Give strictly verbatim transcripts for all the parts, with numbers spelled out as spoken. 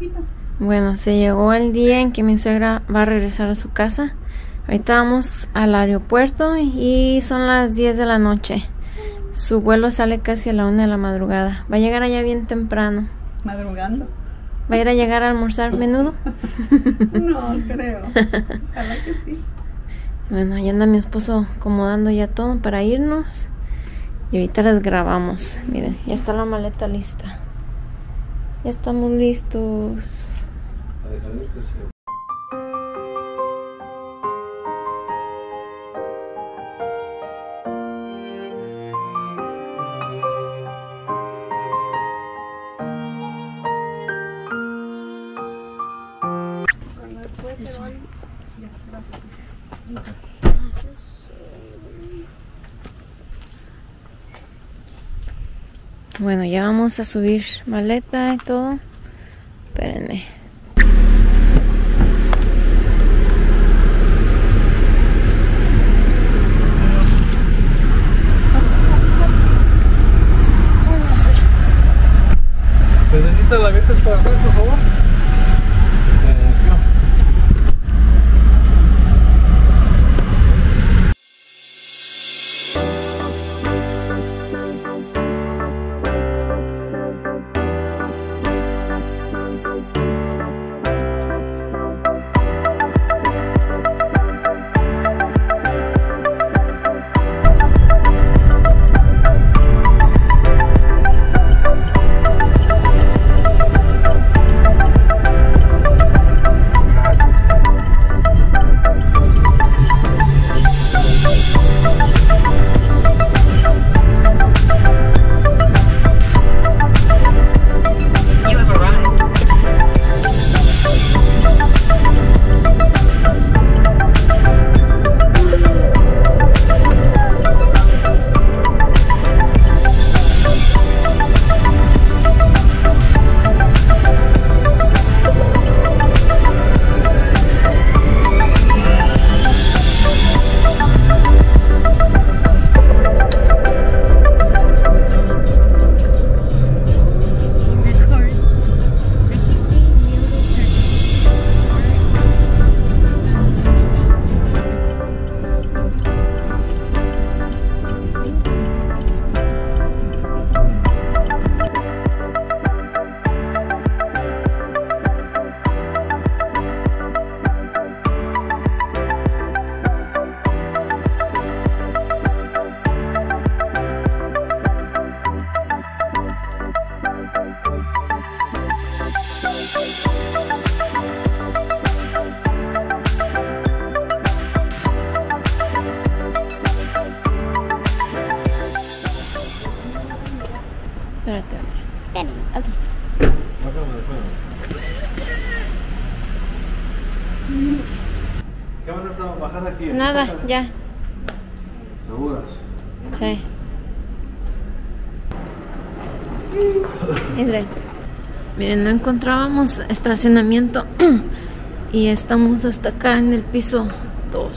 poquito. Bueno, se llegó el día en que mi suegra va a regresar a su casa. Ahorita vamos al aeropuerto y son las diez de la noche. Su vuelo sale casi a la una de la madrugada. Va a llegar allá bien temprano. ¿Madrugando? ¿Va a ir a llegar a almorzar menudo? No, creo. Ojalá que sí. Bueno, ya anda mi esposo acomodando ya todo para irnos. Y ahorita les grabamos. Miren, ya está la maleta lista. Ya estamos listos. A dejarles que se... Bueno, ya vamos a subir maleta y todo. Espérenme. ¿Necesita la abierta para atrás, por favor? Espérate, espérame. Aquí. ¿Qué van a bajar aquí? Nada, ya. ¿Seguras? Sí. Israel. Miren, no encontrábamos estacionamiento y estamos hasta acá en el piso dos.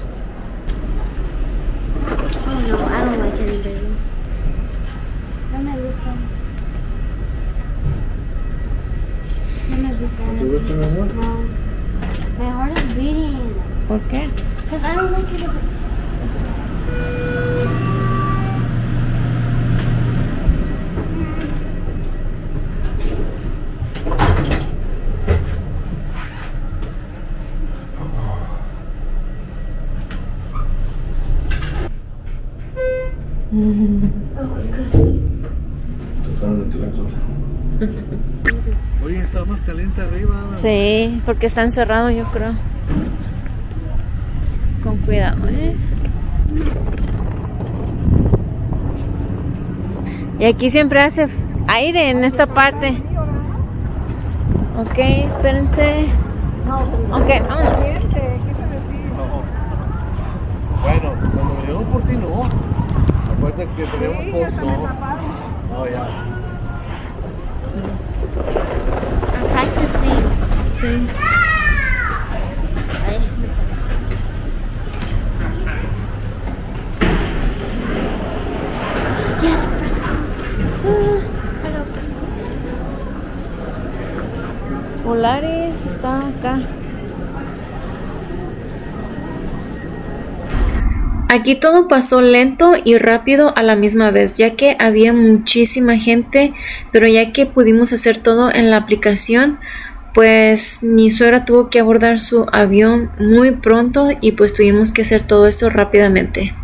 Oh no, I don't like any buildings. No me gustan. No me gustan. ¿Te gusta mejor? No. My heart is beating. ¿Por qué? Because I don't like it. Oye, está más caliente arriba. Sí, porque está encerrado, yo creo. Con cuidado, ¿eh? Y aquí siempre hace aire en esta parte. Ok, espérense. Ok, vámonos. Bueno, cuando venimos por ti no. Acuérdate que teníamos por no. Oh, ya. Practicing. Sí. Yes, Fresco. Uh, hello, Fresco. Polaris está acá. Aquí todo pasó lento y rápido a la misma vez, ya que había muchísima gente, pero ya que pudimos hacer todo en la aplicación, pues mi suegra tuvo que abordar su avión muy pronto y pues tuvimos que hacer todo esto rápidamente.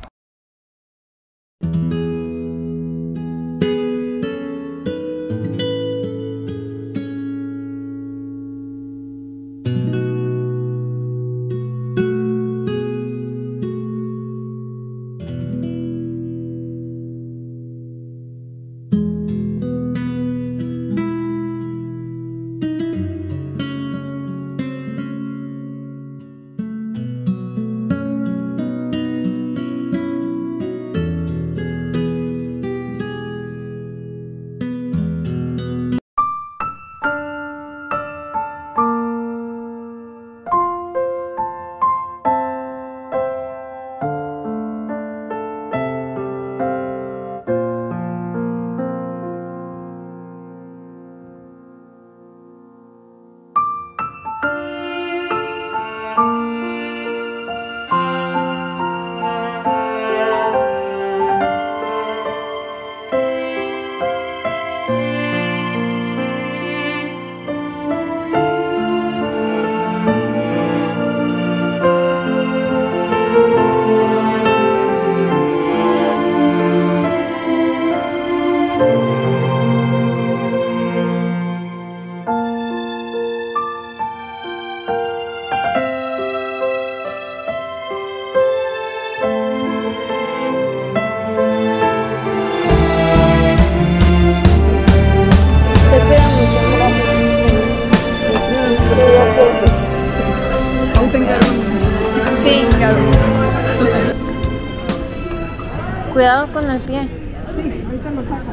Cuidado con el pie. Sí, ahorita lo saco.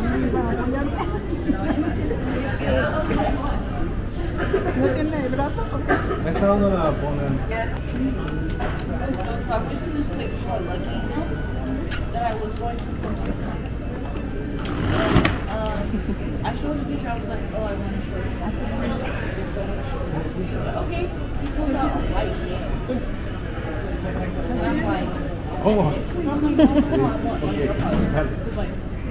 ¿No tiene brazos o qué? ¿Esta dónde la ponen? I showed the picture, I was like, oh, I want to show you. She was like, okay, he pulls out a white hand. And I'm like, Oh. so I'm like, oh, no, I want one of your colors. He was like,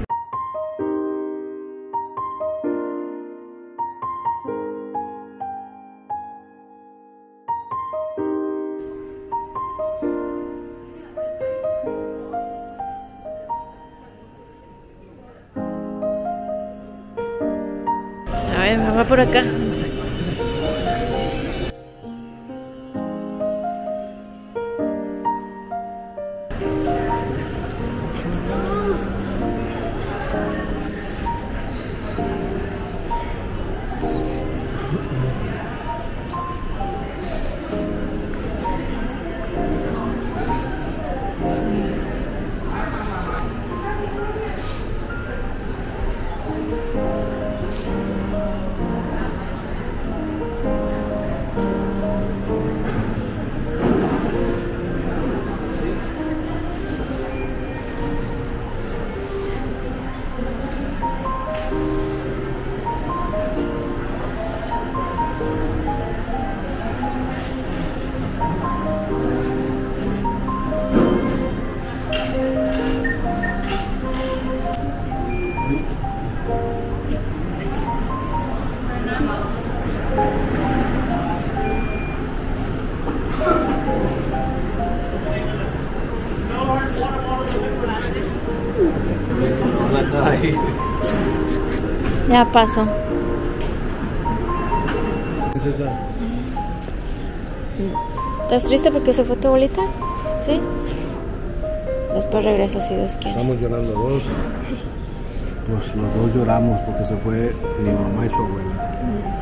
A ver, va por acá. Ya pasó. ¿Qué es esa? ¿Estás triste porque se fue tu abuelita? ¿Sí? Después regresa si Dios quiere. Estamos llorando dos. Pues los dos lloramos porque se fue mi mamá y su abuela.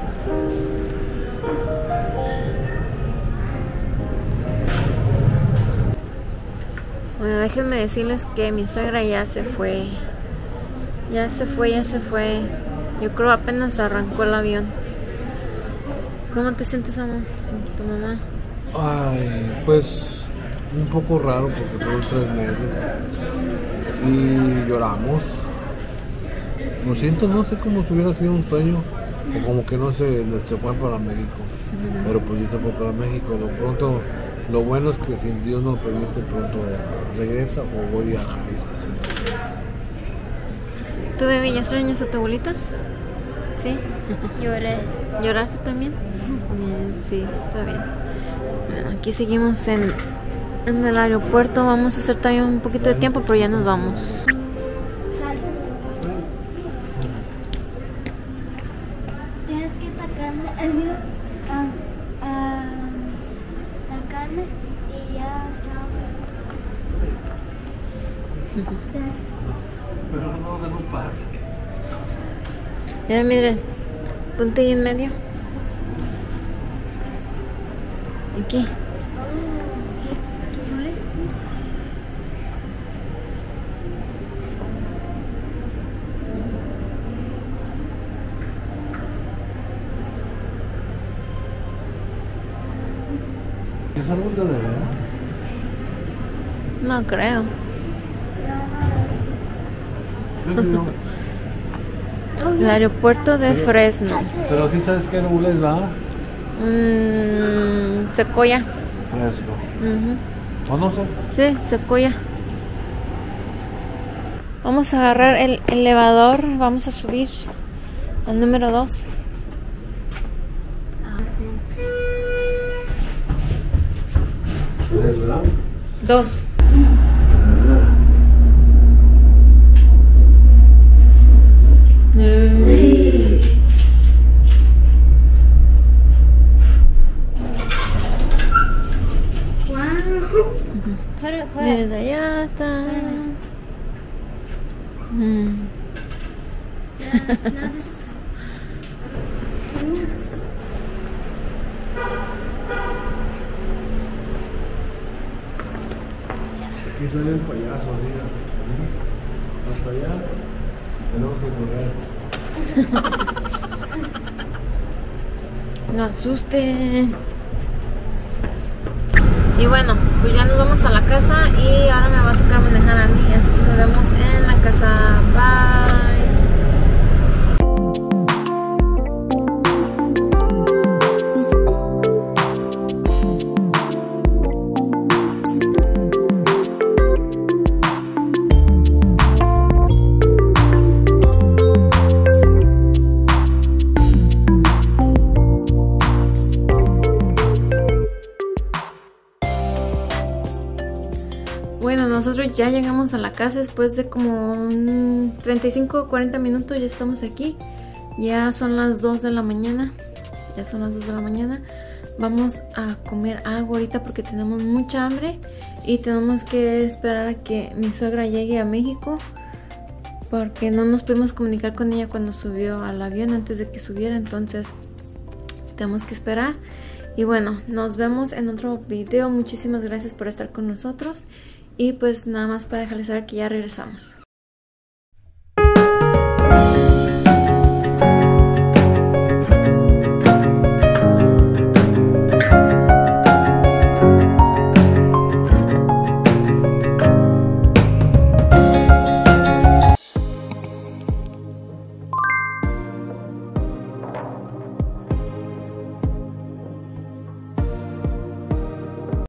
Bueno, déjenme decirles que mi suegra ya se fue. Ya se fue, ya se fue. Yo creo apenas arrancó el avión. ¿Cómo te sientes, amor? ¿Tu mamá? Ay, pues un poco raro porque fueron tres meses. Sí, lloramos. Lo siento, no sé cómo si hubiera sido un sueño. o como que no se, se fue para México, uh-huh. Pero pues sí se fue para México. Lo pronto, lo bueno es que si Dios nos permite pronto regresa o voy a Jalisco. Sí. ¿Tú, bebé, ya extrañas a tu abuelita? Sí. Lloré. ¿Lloraste también? Bien, sí, está bien. Bueno, aquí seguimos en, en el aeropuerto. Vamos a hacer todavía un poquito de tiempo, pero ya nos vamos. Tienes que tacarme, el mío, ah, ah, tacarme y ya, Pero no vamos en un parque. Mira, miren, ponte ahí en medio. Aquí. ¿Es algo de verdad? No creo. El aeropuerto de Fresno. Pero sí sabes qué árbol es, ¿verdad? Mm, Sequoia. Fresno. Uh-huh. ¿O no sé? Sí, Sequoia. Vamos a agarrar el elevador. Vamos a subir al número dos. ¿Es verdad? Dos. Desde allá está. Mm. Aquí sale el payaso, mira. Hasta allá tenemos que correr. No asusten. Y bueno, pues ya nos vamos a la casa y ahora me va a tocar manejar a mí, así que nos vemos en la casa. Bye. Bueno, nosotros ya llegamos a la casa después de como treinta y cinco o cuarenta minutos. Ya estamos aquí. Ya son las dos de la mañana. Ya son las dos de la mañana. Vamos a comer algo ahorita porque tenemos mucha hambre. Y tenemos que esperar a que mi suegra llegue a México, porque no nos pudimos comunicar con ella cuando subió al avión, antes de que subiera. Entonces tenemos que esperar. Y bueno, nos vemos en otro video. Muchísimas gracias por estar con nosotros. Y pues nada más para dejarles saber que ya regresamos.